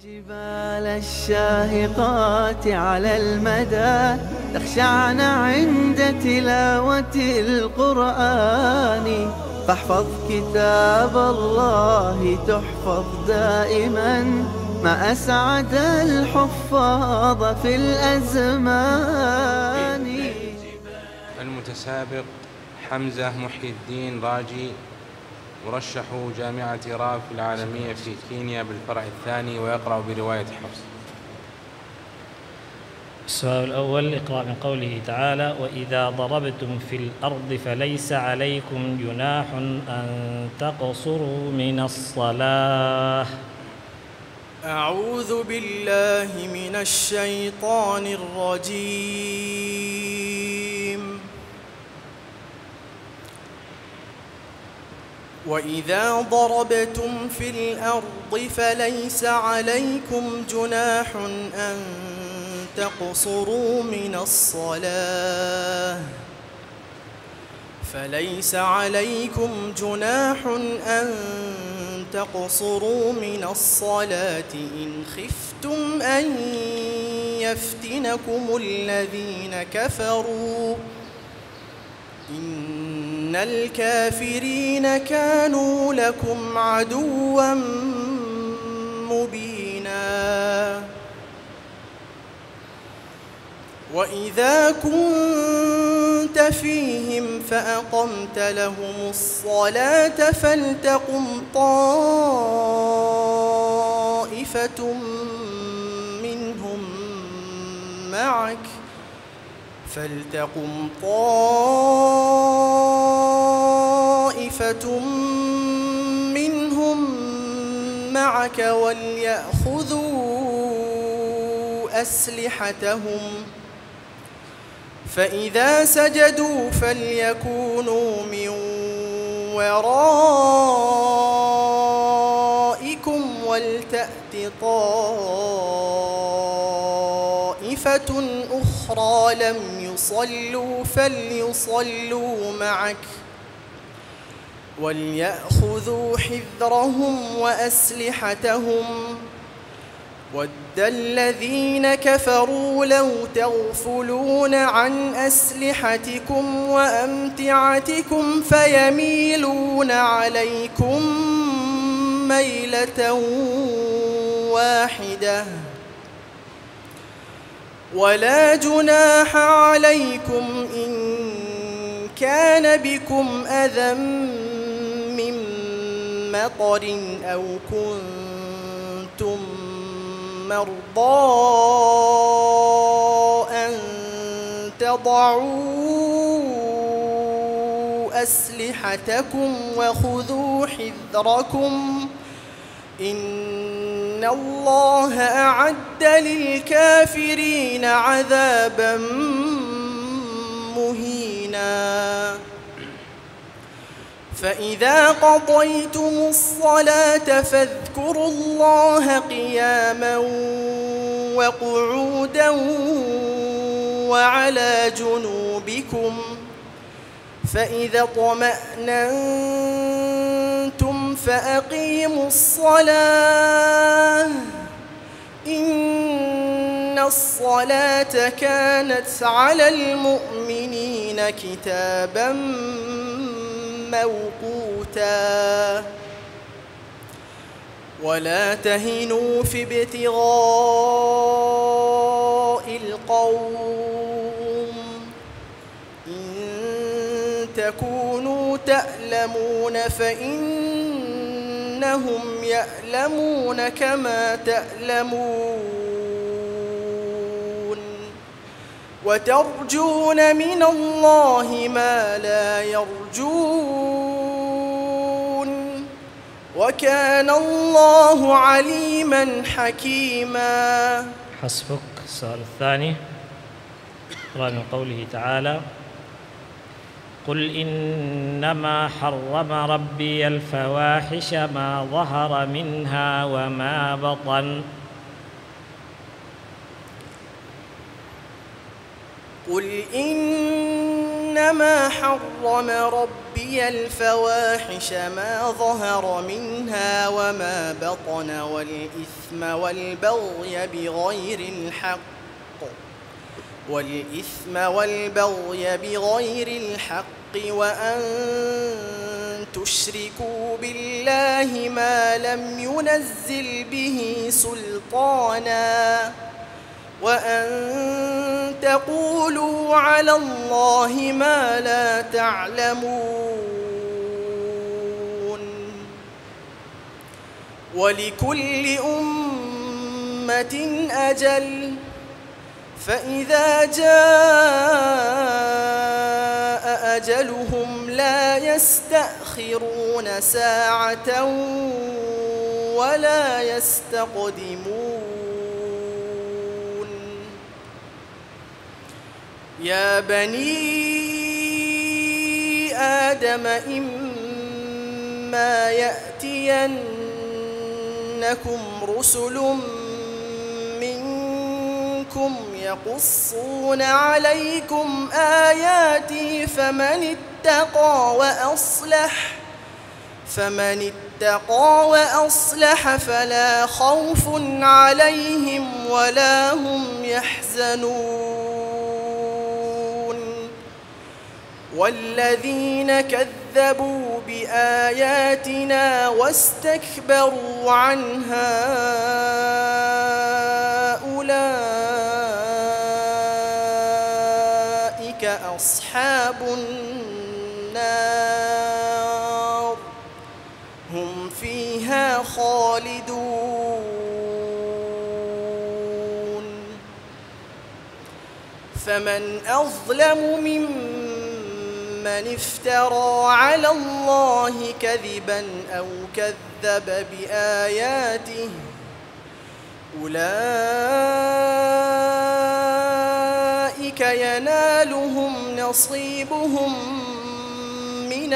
جبال الشاهقات على المدى تخشعن عند تلاوة القرآن، فاحفظ كتاب الله تحفظ دائما، ما أسعد الحفاظ في الأزمان. المتسابق حمزة محي الدين راجي، مرشح جامعة راف العالمية في كينيا بالفرع الثاني، ويقرأ برواية حفص. السؤال الأول، اقرأ من قوله تعالى: وإذا ضربتم في الأرض فليس عليكم جناح أن تقصروا من الصلاة. أعوذ بالله من الشيطان الرجيم. وإذا ضربتم في الأرض فليس عليكم جناح أن تقصروا من الصلاة. فليس عليكم جناح أن تقصروا من الصلاة إن خفتم أن يفتنكم الذين كفروا، إن الكافرين كانوا لكم عدوا مبينا. وإذا كنت فيهم فأقمت لهم الصلاة فلتقم طائفة منهم معك وليأخذوا أسلحتهم، فإذا سجدوا فليكونوا من ورائكم ولتأت طائفة أخرى لم يصلوا فليصلوا معك وليأخذوا حذرهم وأسلحتهم. ود الذين كفروا لو تغفلون عن أسلحتكم وأمتعتكم فيميلون عليكم ميلة واحدة. ولا جناح عليكم إن كان بكم أذى من مطر أو كنتم مرضى أن تضعوا أسلحتكم وخذوا حذركم، إن الله أعد للكافرين عذابا مهينا. فإذا قضيتم الصلاة فاذكروا الله قياما وقعودا وعلى جنوبكم، فإذا اطمأننتم فأقيموا الصلاة، إن الصلاة كانت على المؤمنين كتابا موقوتا. ولا تهنوا في ابتغاء القوم إن تكونوا تألمون فإنهم يألمون كما تألمون، وترجون من الله ما لا يرجون، وكان الله عليما حكيما. حسبك. السؤال الثاني، اقرأ من قوله تعالى: قل إنما حرم ربي الفواحش ما ظهر منها وما بطن. قل إن إنما حرم ربي الفواحش ما ظهر منها وما بطن والإثم والبغي بغير الحق وأن تشركوا بالله ما لم ينزل به سلطانا وأن تقولوا على الله ما لا تعلمون. ولكل أمة أجل فإذا جاء أجلهم لا يستأخرون ساعة ولا يستقدمون. يا بني آدم إما يأتينكم رسل منكم يقصون عليكم آياتي فمن اتقى وأصلح فلا خوف عليهم ولا هم يحزنون. والذين كذبوا بآياتنا واستكبروا عنها أولئك أصحاب النار هم فيها خالدون. فمن أظلم ممن افترى على الله كذبا أو كذب بآياته أولئك ينالهم نصيبهم من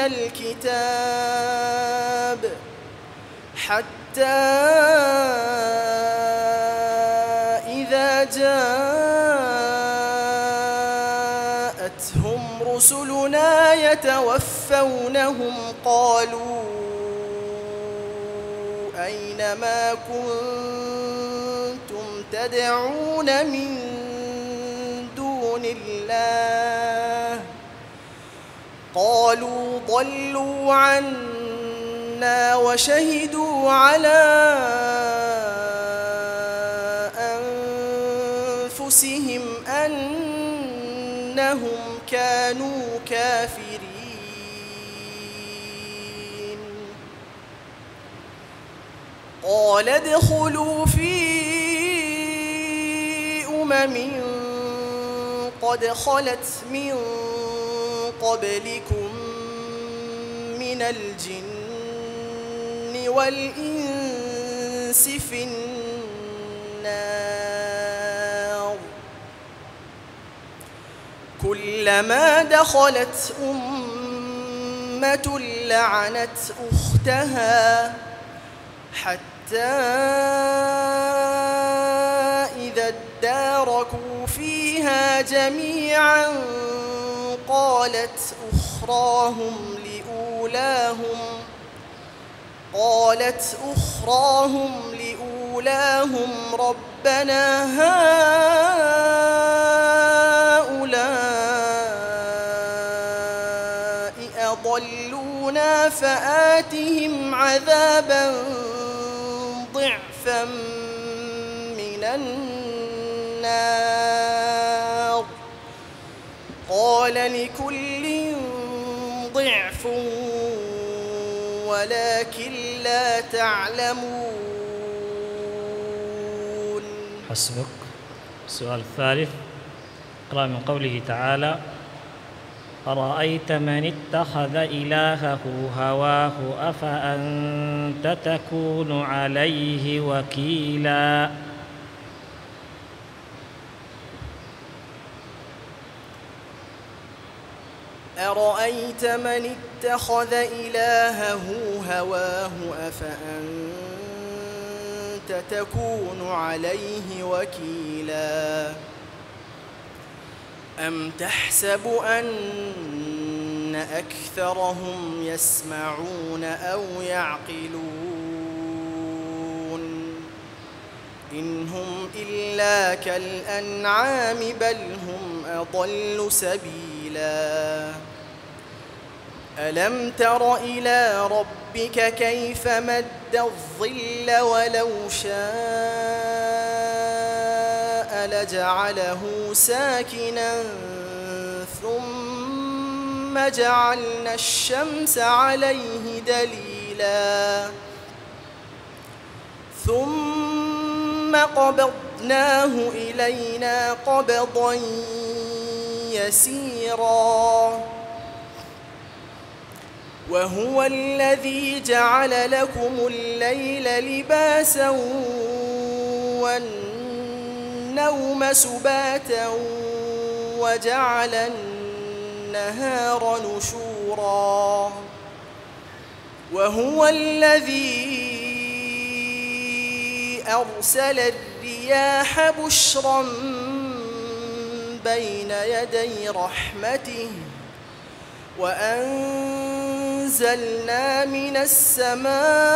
الكتاب حتى إذا جاءتهم رسلنا يتوفونهم قالوا أين ما كنتم تدعون من دون الله قالوا ضلوا عنا وشهدوا على أنفسهم أنهم كانوا كافرين. قال ادخلوا في قد خلت من قبلكم من الجن والإنس في النار كلما دخلت أمة لعنت أختها حتى إذا اداركوا فيها جميعا قالت أخراهم لأولاهم ربنا هؤلاء أضلونا فآتهم عذابا ضعفا من النار قال لكل ضعف ولكن لا تعلمون. حسبك. السؤال الثالث اقرأ من قوله تعالى أرأيت من اتخذ إلهه هواه أفأنت تكون عليه وكيلا. أرأيت من اتخذ إلهه هواه أفأنت تكون عليه وكيلا. أم تحسب أن أكثرهم يسمعون أو يعقلون إن هم إلا كالأنعام بل هم أضل سبيلا ألم تر إلى ربك كيف مد الظل ولو شاء لجعله ساكنا ثم جعلنا الشمس عليه دليلا ثم قبضناه إلينا قبضا يسيرا وهو الذي جعل لكم الليل لباسا والنوم سباتا وجعل النهار نشورا وهو الذي أرسل الرياح بشرا بين يدي رحمته وأنزلنا من السماء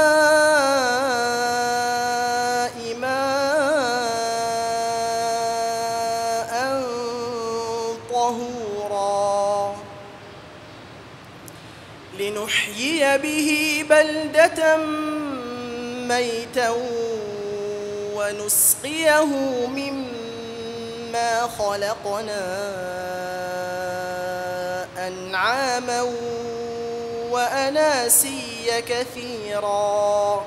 ماء طهورا لنحيي به بلدة ميتا ونسقيه مما خلقنا أنعاما وأناسيا كثيرا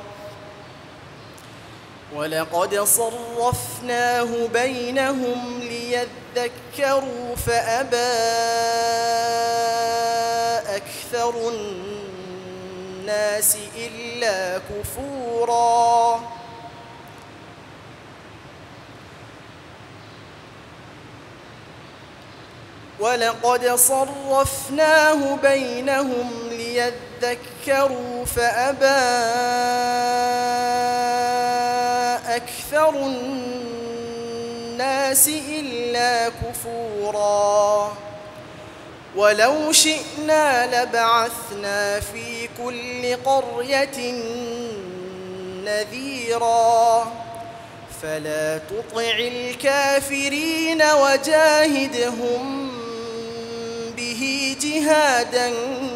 ولقد صرفناه بينهم ليذكروا فأبى أكثر الناس إلا كفورا ولقد صرفناه بينهم ليذكروا فأبى أكثر الناس إلا كفورا ولو شئنا لبعثنا في كل قرية نذيرا فلا تطع الكافرين وجاهدهم به جهادا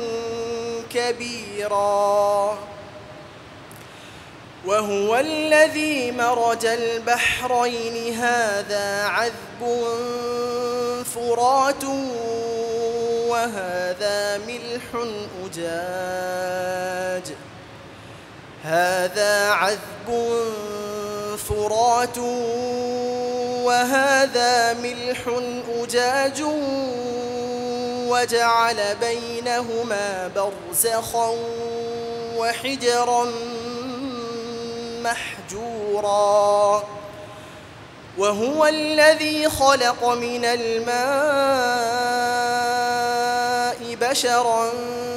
كبيرا وهو الذي مرج البحرين هذا عذب فرات وهذا ملح أجاج هذا عذب فرات وهذا ملح أجاج وجعل بينهما برزخا وحجرا محجورا وهو الذي خلق من الماء بشرا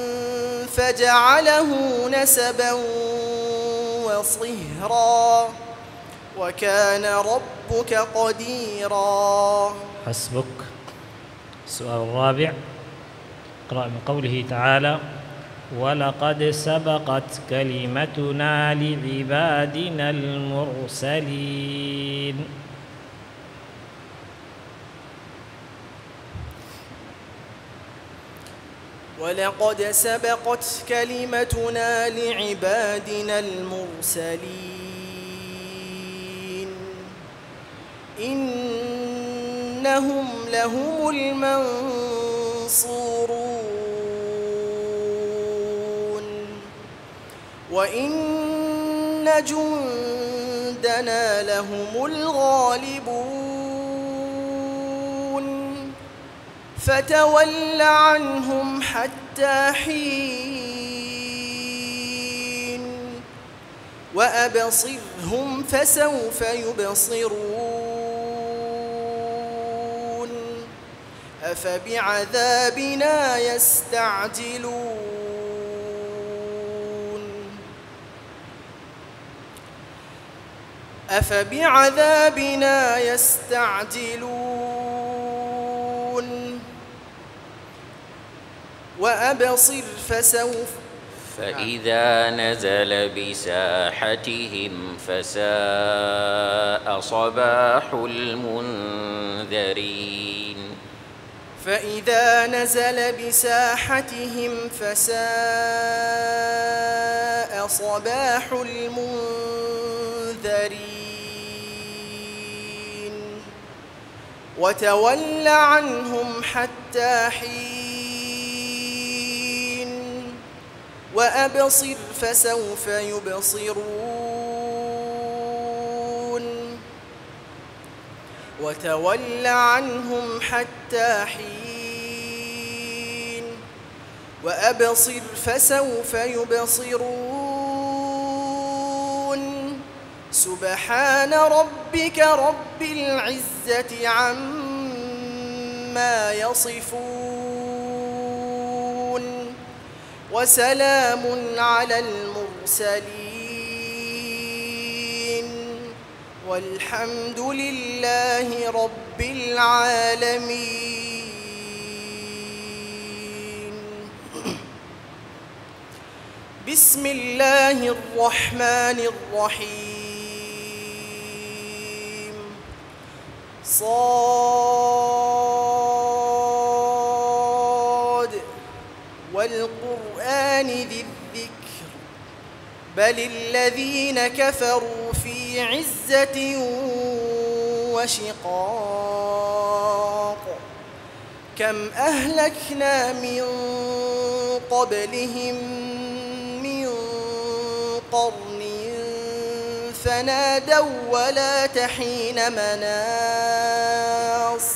فجعله نسبا وصهرا وكان ربك قديرا. حسبك. السؤال الرابع، اقرأ من قوله تعالى: ولقد سبقت كلمتنا لعبادنا المرسلين. ولقد سبقت كلمتنا لعبادنا المرسلين إنهم لهم المنصورون وإن جندنا لهم الغالبون فتول عنهم حتى حين وأبصرهم فسوف يبصرون أفبعذابنا يستعجلون وأبصر فإذا نزل بساحتهم فساء صباح المنذرين. فإذا نزل بساحتهم فساء صباح المنذرين. وتول عنهم حتى حين وأبصر فسوف يبصرون. وتول عنهم حتى حين وأبصر فسوف يبصرون. سبحان ربك رب العزة عما يصفون وسلام على المرسلين والحمد لله رب العالمين. بسم الله الرحمن الرحيم. صاد والقرآن ذي الذكر بل الذين كفروا في عزة وشقاق. كم أهلكنا من قبلهم من قرن فنادوا ولا تحين مناص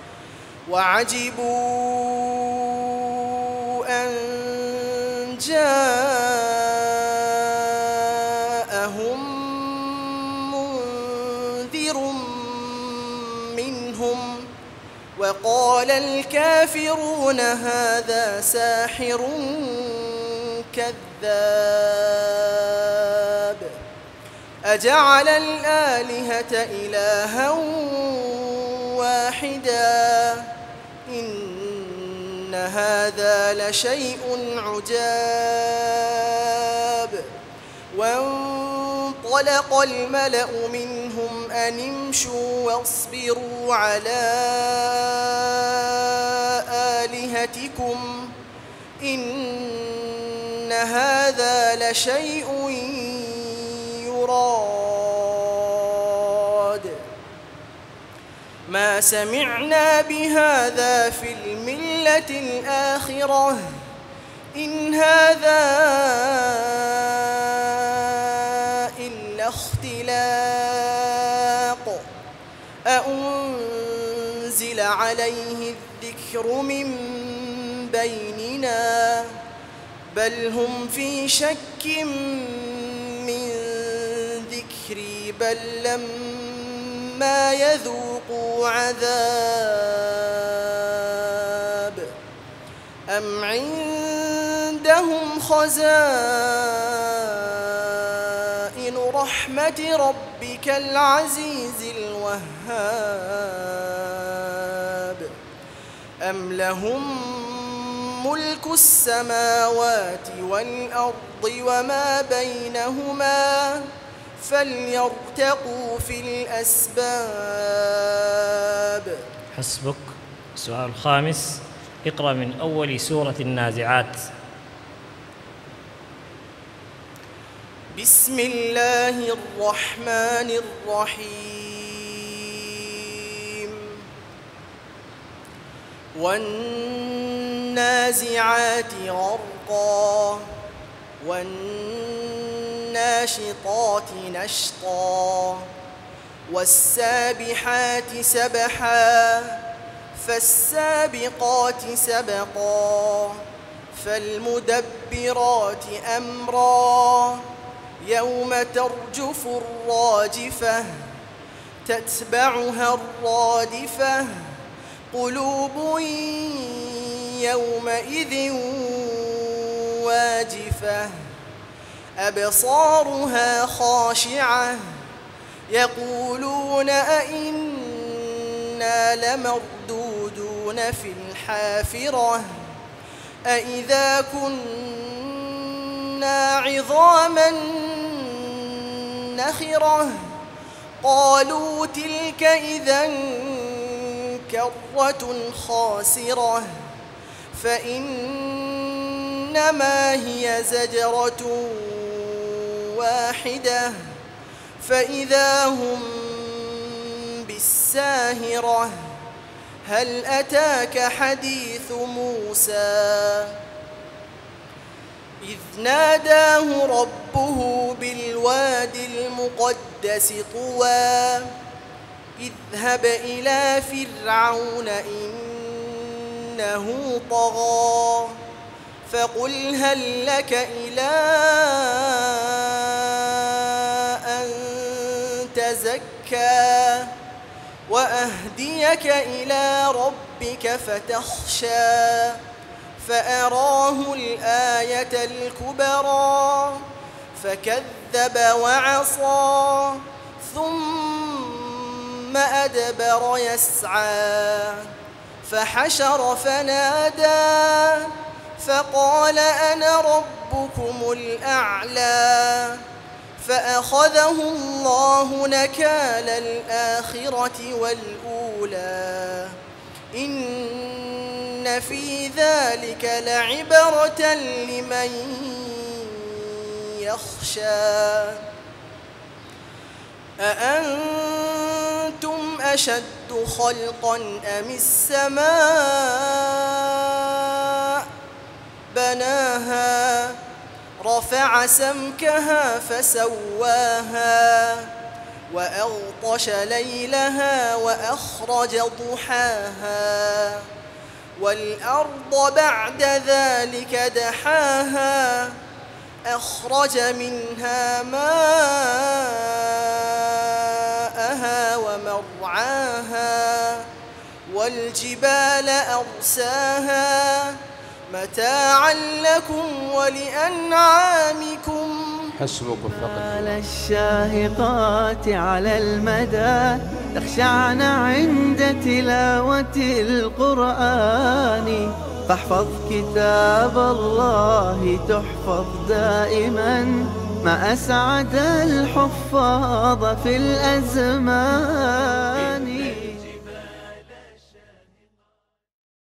وعجبوا أن جاءهم منذر منهم وقال الكافرون هذا ساحر كذاب. أجعل الآلهة إلها واحدا إن هذا لشيء عجاب. وانطلق الملأ منهم أن امشوا واصبروا على آلهتكم إن هذا لشيء يراد. ما سمعنا بهذا في الملة الآخرة إن هذا إلا اختلاق. أأنزل عليه الذكر من بيننا بل هم في شك من ذكري بل لما يذوقوا عذاب. أم عندهم خزائن رحمة ربك العزيز الوهاب. أم لهم ملك السماوات والأرض وما بينهما فليرتقوا في الأسباب. حسبك. السؤال الخامس، اقرأ من أول سورة النازعات. بسم الله الرحمن الرحيم. والنازعات غرقا والناشطات نشطا والسابحات سبحا فالسابقات سبقا فالمدبرات أمرا يوم ترجف الراجفة تتبعها الرادفة قلوب يومئذ واجفة أبصارها خاشعة يقولون أئنا لمردودون في الحافرة أإذا كنا عظاما نخرة قالوا تلك إذا كرة خاسرة فإنما هي زجرة واحدة فإذا هم بالساهرة هل أتاك حديث موسى إذ ناداه ربه بالوادي المقدس طوى اذهب إلى فرعون إنه طغى فقل هل لك إلى أن تزكى وأهديك إلى ربك فتخشى فأراه الآية الكبرى فكذب وعصى ثم أدبر يسعى فحشر فنادى فقال أنا ربكم الأعلى فأخذه الله نكال الآخرة والأولى إن في ذلك لعبرة لمن يخشى أأنتم أشد خلقا أم السماء بناها رفع سمكها فسواها وأغطش ليلها وأخرج ضحاها والأرض بعد ذلك دحاها أخرج منها ماءها ومرعاها والجبال أرساها متاعا لكم ولأنعامكم حسبك فقط. الشاهقات على المدى تخشعن عند تلاوة القرآن فاحفظ كتاب الله تحفظ دائما ما أسعد الحفاظ في الأزمان.